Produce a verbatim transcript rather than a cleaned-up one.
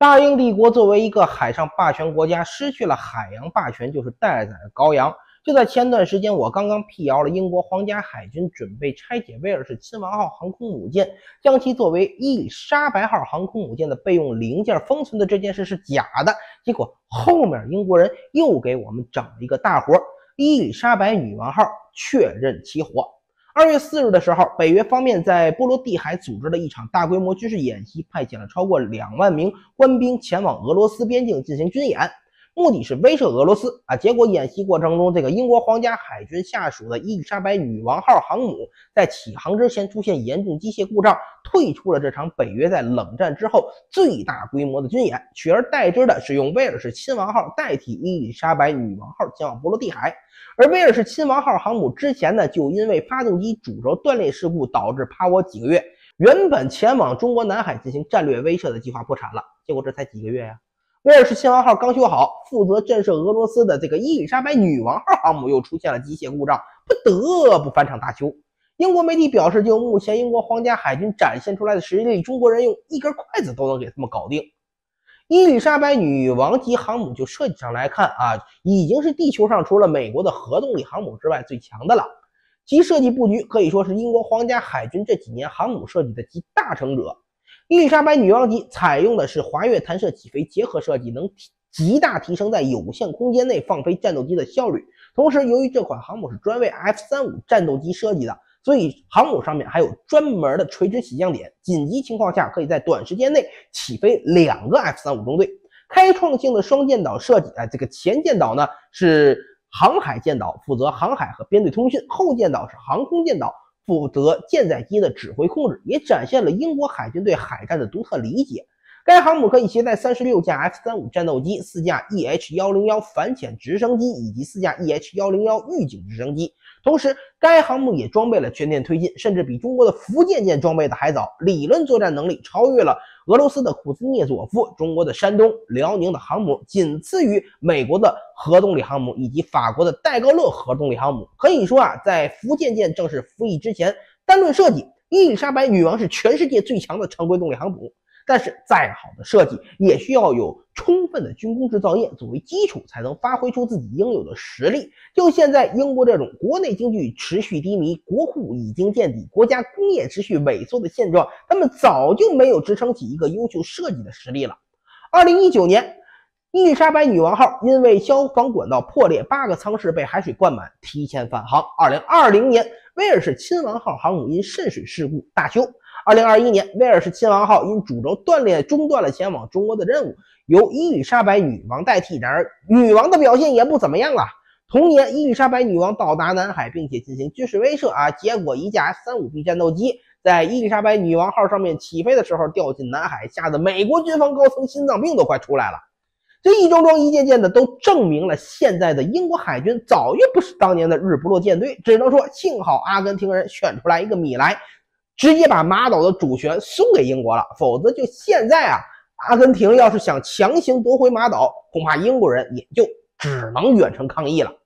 大英帝国作为一个海上霸权国家，失去了海洋霸权就是待宰的羔羊。就在前段时间，我刚刚辟谣了英国皇家海军准备拆解威尔士亲王号航空母舰，将其作为伊丽莎白号航空母舰的备用零件封存的这件事是假的。结果后面英国人又给我们整了一个大活，伊丽莎白女王号确认起火。二月四日的时候，北约方面在波罗的海组织了一场大规模军事演习，派遣了超过两万名官兵前往俄罗斯边境进行军演，目的是威慑俄罗斯啊。结果演习过程中，这个英国皇家海军下属的伊丽莎白女王号航母在起航之前出现严重机械故障，退出了这场北约在冷战之后最大规模的军演，取而代之的是用威尔士亲王号代替伊丽莎白女王号前往波罗的海。而威尔士亲王号航母之前呢，就因为发动机主轴断裂事故导致趴窝几个月，原本前往中国南海进行战略威慑的计划破产了。结果这才几个月呀、啊，威尔士亲王号刚修好，负责震慑俄罗斯的这个伊丽莎白女王号航母又出现了机械故障，不得不翻场大修。英国媒体表示，就目前英国皇家海军展现出来的实力，中国人用一根筷子都能给他们搞定。伊丽莎白女王级航母就设计上来看啊，已经是地球上除了美国的核动力航母之外最强的了。其设计布局可以说是英国皇家海军这几年航母设计的集大成者。伊丽莎白女王级采用的是滑跃弹射起飞结合设计，能极大提升在有限空间内放飞战斗机的效率。同时，由于这款航母是专为 F 三十五 战斗机设计的，所以航母上面还有专门的垂直起降点，紧急情况下可以在短时间内起飞两个 F 三十五 中队。开创性的双舰岛设计，哎，这个前舰岛呢是航海舰岛，负责航海和编队通讯；后舰岛是航空舰岛，负责舰载机的指挥控制，也展现了英国海军对海战的独特理解。该航母可以携带三十六架 F 三十五 战斗机、四架 E H 一零一反潜直升机以及四架 E H 一零一预警直升机。同时，该航母也装备了全电推进，甚至比中国的福建舰装备的还早，理论作战能力超越了俄罗斯的库兹涅佐夫、中国的山东、辽宁的航母，仅次于美国的核动力航母以及法国的戴高乐核动力航母。可以说啊，在福建舰正式服役之前，单论设计，伊丽莎白女王是全世界最强的常规动力航母。但是再好的设计也需要有充分的军工制造业作为基础，才能发挥出自己应有的实力。就现在英国这种国内经济持续低迷，国库已经见底，国家工业持续萎缩的现状，他们早就没有支撑起一个优秀设计的实力了。二零一九年，伊丽莎白女王号因为消防管道破裂，八个舱室被海水灌满，提前返航。二零二零年，威尔士亲王号航母因渗水事故大修。二零二一年，威尔士亲王号因主轴断裂中断了前往中国的任务，由伊丽莎白女王代替。然而，女王的表现也不怎么样啊。同年，伊丽莎白女王到达南海，并且进行军事威慑啊，结果一架 F 三十五 B 战斗机在伊丽莎白女王号上面起飞的时候掉进南海，吓得美国军方高层心脏病都快出来了。这一桩桩一件件的都证明了现在的英国海军早就不是当年的日不落舰队，只能说幸好阿根廷人选出来一个米莱，直接把马岛的主权送给英国了，否则就现在啊，阿根廷要是想强行夺回马岛，恐怕英国人也就只能远程抗议了。